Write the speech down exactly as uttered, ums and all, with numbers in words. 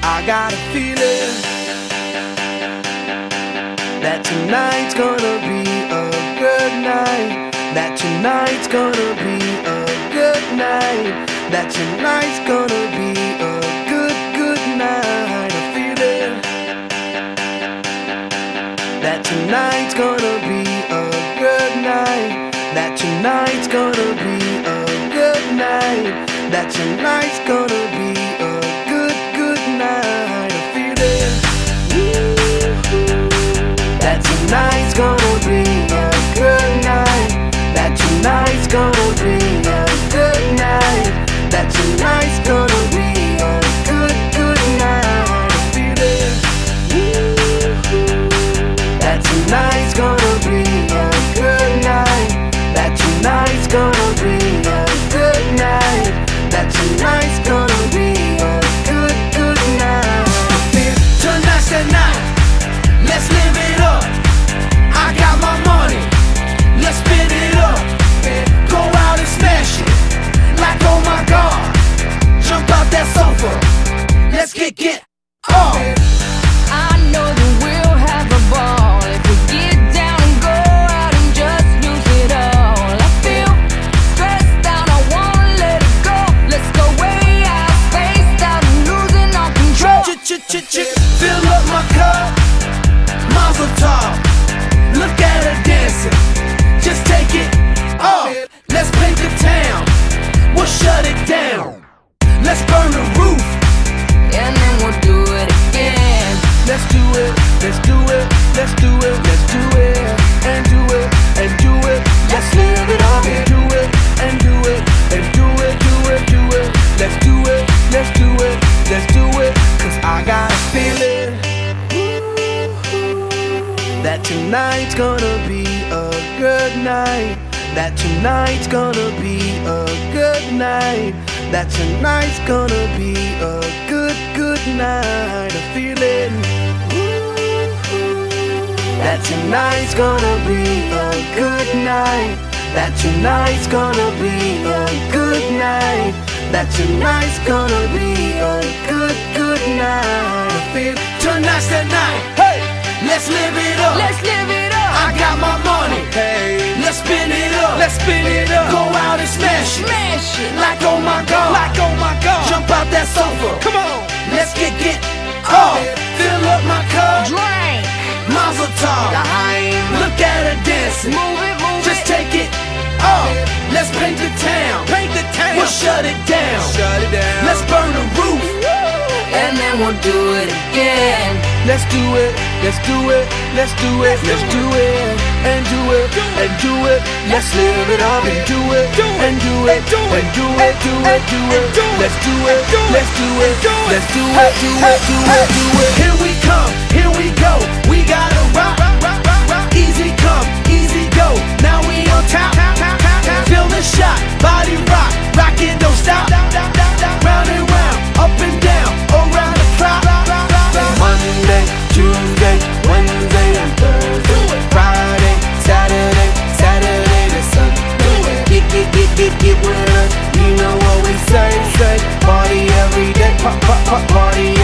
I got a feeling that tonight's gonna be a good night. That tonight's gonna be a good night. That tonight's gonna be a good, good night. A feeling that tonight's gonna be a good night. That tonight's gonna be a good night. That tonight's gonna be a good, good night. A feeling that tonight's gonna be a good night. That tonight's gonna be a good night. That tonight's gonna be a good, good night. A feeling that tonight's gonna be a good night. That tonight's gonna be a good night. That tonight's gonna be a good, good night. Tonight's the night, let's live it up. I got my money, let's spin it up. Go out and smash it, like oh my God. Jump out that sofa, let's kick it off. I know that we'll have a ball if we get down and go out and just lose it all. I feel stressed out, I wanna let it go. Let's go way out, spaced out and losing all control. Ch-ch-ch-ch, fill up my cup, Mazel tov. Look at her dancing, just take it off. Let's paint the town, we'll shut it down. Let's burn the roof, And then we'll do it again. Let's do it, let's do it, let's do it, let's do it, and do it, and do it. Let's live it up and do it, and do it, and do it, do it, do it. Let's do it, let's do it, let's do it. Cause I got a feeling that tonight's gonna be a good night. That tonight's gonna be a good night. That tonight's gonna be a good, good night. A feeling that tonight's gonna be a good night. That tonight's gonna be a good night. That tonight's gonna be a good, good night. A feeling tonight's the night, hey, let's live it up. Let's live it up. I got my money, hey, let's spin it up. let's spin it up. Go out and smash it, Smash it. like oh my God. Like oh my God, Jump out that sofa, come on. let's kick it off. Fill up my cup, Drink. Mazel tov. Time. Look at her dancing, Move it, move just it. take it off. Let's paint the town, Paint the town, we'll shut it down. shut it down. Let's burn the roof, And then we'll do it again. Let's do it, let's do it, let's do it, let's do it, and do it, and do it. Let's live it up and do it, and do it, and do it, do it, do it. Let's do it, let's do it, let's do it, do it, do it, do it. here we come, here we go. We gotta rock, rock, rock, rock. Easy come, easy go. Now we on top, feel the shot, body rock, rockin' don't stop. Round and round, up and down, around the clock. Monday, Tuesday, Wednesday, and Thursday, Friday, Saturday, Saturday to Sunday. Get, get, get, get, get with us. You know what we say, say. Party every day, pop, pop, pop, party